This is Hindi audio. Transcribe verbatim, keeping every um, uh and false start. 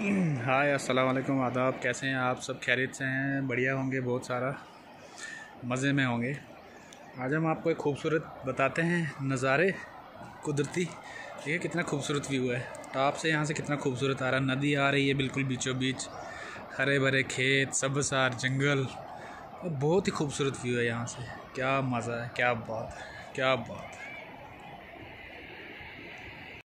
हाय अस्सलाम वालेकुम, आदाब। कैसे हैं आप सब? खैरियत से हैं? बढ़िया होंगे, बहुत सारा मज़े में होंगे। आज हम आपको एक खूबसूरत बताते हैं नज़ारे कुदरती। देखिए कितना खूबसूरत व्यू है टॉप से, यहाँ से कितना खूबसूरत आ रहा है। नदी आ रही है बिल्कुल बीचों बीच, हरे भरे खेत, सब्ज़ार जंगल, और बहुत ही खूबसूरत व्यू है यहाँ से। क्या मज़ा है, क्या बात है, क्या बात है।